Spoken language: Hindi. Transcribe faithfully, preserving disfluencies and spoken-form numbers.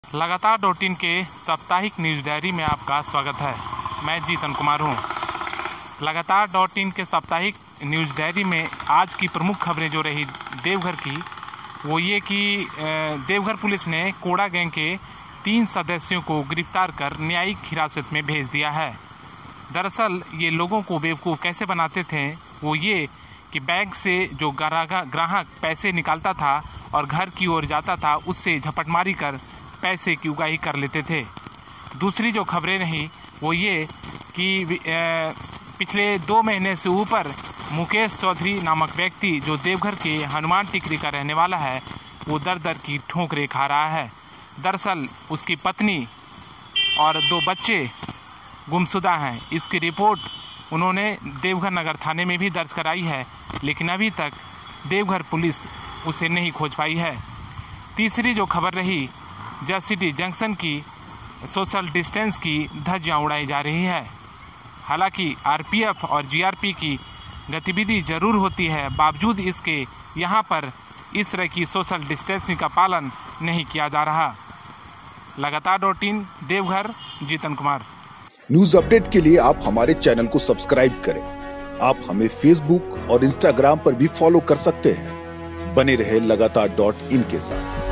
लगातार डॉट इन के साप्ताहिक न्यूज़ डायरी में आपका स्वागत है। मैं जीतन कुमार हूं। लगातार डॉट इन के साप्ताहिक न्यूज़ डायरी में आज की प्रमुख खबरें जो रही देवघर की, वो ये कि देवघर पुलिस ने कोड़ा गैंग के तीन सदस्यों को गिरफ्तार कर न्यायिक हिरासत में भेज दिया है। दरअसल ये लोगों को बेवकूफ़ कैसे बनाते थे, वो ये कि बैंक से जो ग्राहक पैसे निकालता था और घर की ओर जाता था, उससे झपटमारी कर पैसे की उगाही कर लेते थे। दूसरी जो खबरें रहीं वो ये कि पिछले दो महीने से ऊपर मुकेश चौधरी नामक व्यक्ति जो देवघर के हनुमान टिकरी का रहने वाला है, वो दर दर की ठोकरें खा रहा है। दरअसल उसकी पत्नी और दो बच्चे गुमशुदा हैं। इसकी रिपोर्ट उन्होंने देवघर नगर थाने में भी दर्ज कराई है, लेकिन अभी तक देवघर पुलिस उसे नहीं खोज पाई है। तीसरी जो खबर रही, जस्ट सिटी जंक्शन की सोशल डिस्टेंस की धज्जियां उड़ाई जा रही है। हालांकि आरपीएफ और जीआरपी की गतिविधि जरूर होती है, बावजूद इसके यहां पर इस तरह की सोशल डिस्टेंसिंग का पालन नहीं किया जा रहा। लगातार dot in Deoghar, Jitan Kumar. News update के लिए आप हमारे चैनल को सब्सक्राइब करें। आप हमें फेसबुक और इंस्टाग्राम पर भी फॉलो कर सकते हैं। बने रहे लगातार डॉट इन के साथ।